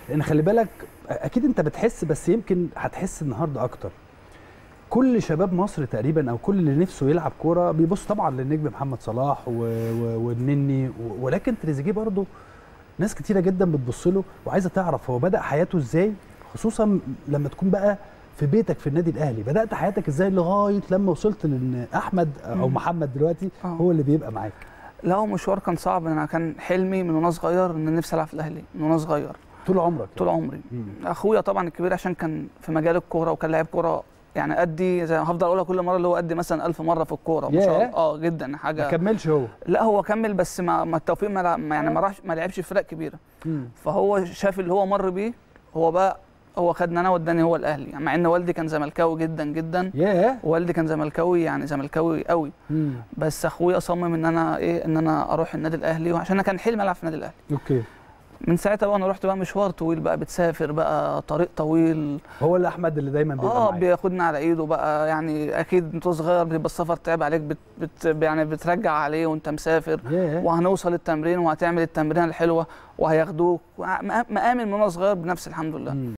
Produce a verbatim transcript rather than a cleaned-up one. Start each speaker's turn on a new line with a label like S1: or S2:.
S1: لان خلي بالك اكيد انت بتحس، بس يمكن هتحس النهارده اكتر. كل شباب مصر تقريبا او كل اللي نفسه يلعب كوره بيبص طبعا للنجم محمد صلاح والنني، ولكن تريزيجيه برضه ناس كتيره جدا بتبص له وعايزه تعرف هو بدا حياته ازاي، خصوصا لما تكون بقى في بيتك في النادي الاهلي. بدات حياتك ازاي لغايه لما وصلت لان احمد او محمد دلوقتي أوه. هو اللي بيبقى معاك؟
S2: لا هو مشوار كان صعب. انا كان حلمي من وانا صغير ان نفسي العب في الاهلي من وانا صغير.
S1: طول عمرك؟
S2: طول يعني. عمري. مم. اخويا طبعا الكبير عشان كان في مجال الكوره وكان لاعب كوره، يعني قدي زي هفضل اقولها كل مره اللي هو قدي مثلا ألف مره في الكوره ما شاء الله. اه جدا حاجه.
S1: ما كملش هو؟
S2: لا هو كمل بس ما, ما التوفيق ما يعني ما راحش ما لعبش في فرق كبيره. مم. فهو شاف اللي هو مر بيه، هو بقى هو خدني انا وداني هو الاهلي، يعني مع ان والدي كان زملكاوي جدا جدا.
S1: ياه.
S2: والدي كان زملكاوي يعني زملكاوي قوي. مم. بس اخويا صمم ان انا ايه ان انا اروح النادي الاهلي، وعشان انا كان حلمي العب في النادي الاهلي.
S1: اوكي.
S2: من ساعتها بقى انا رحت بقى مشوار طويل بقى، بتسافر بقى طريق طويل.
S1: هو اللي احمد اللي دايما بيبقى
S2: اه بياخدنا على ايده بقى، يعني اكيد انت صغير بيبقى السفر تعب عليك، بت بت يعني بترجع عليه وانت مسافر. yeah. وهنوصل التمرين وهتعمل التمرين الحلوه وهياخدوك، مآمن من وانا صغير بنفسي الحمد لله. mm.